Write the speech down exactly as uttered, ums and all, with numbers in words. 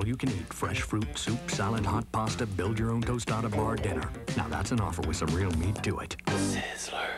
all-you-can-eat fresh fruit, soup, salad, hot pasta, build-your-own tostada bar dinner. Now that's an offer with some real meat to it. Sizzler.